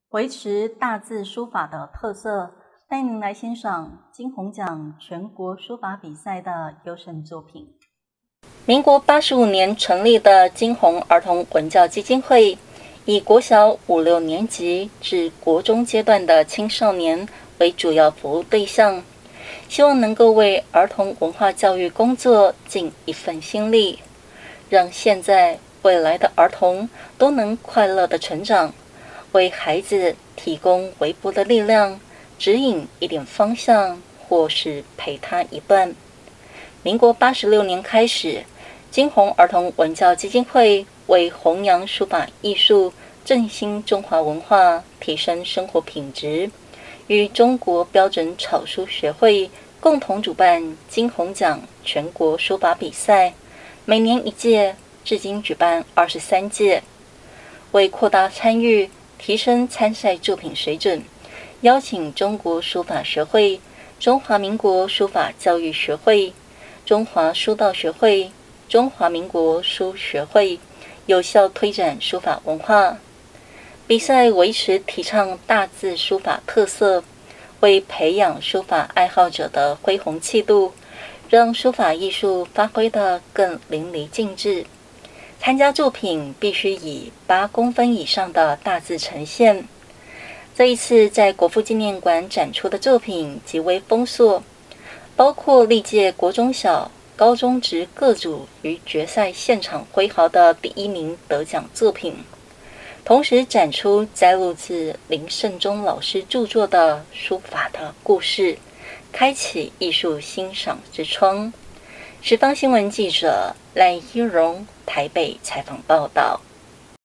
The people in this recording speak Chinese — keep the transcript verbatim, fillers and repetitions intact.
维持大字书法的特色，带您来欣赏金虹奖全国书法比赛的优胜作品。民国八十五年成立的金虹儿童文教基金会，以国小五六年级至国中阶段的青少年为主要服务对象，希望能够为儿童文化教育工作尽一份心力，让现在未来的儿童都能快乐的成长，为孩子提供微薄的力量，指引一点方向，或是陪他一段。民国八十六年开始，金虹儿童文教基金会为弘扬书法艺术、振兴中华文化、提升生活品质，与中国标准草书学会共同主办金虹奖全国书法比赛，每年一届，至今举办二十三届。为扩大参与，提升参赛作品水准，邀请中国书法学会、中华民国书法教育学会、中华书道学会、中华民国书学会，有效推展书法文化。比赛维持提倡大字书法特色，为培养书法爱好者的恢弘气度，让书法艺术发挥得更淋漓尽致。参加作品必须以八公分以上的大字呈现。这一次在国父纪念馆展出的作品极为丰硕，包括历届国中小、高中职各组于决赛现场挥毫的第一名得奖作品，同时展出摘录自林胜忠老师著作的《书法的故事》，开启艺术欣赏之窗。十方新闻记者赖依荣台北采访报道。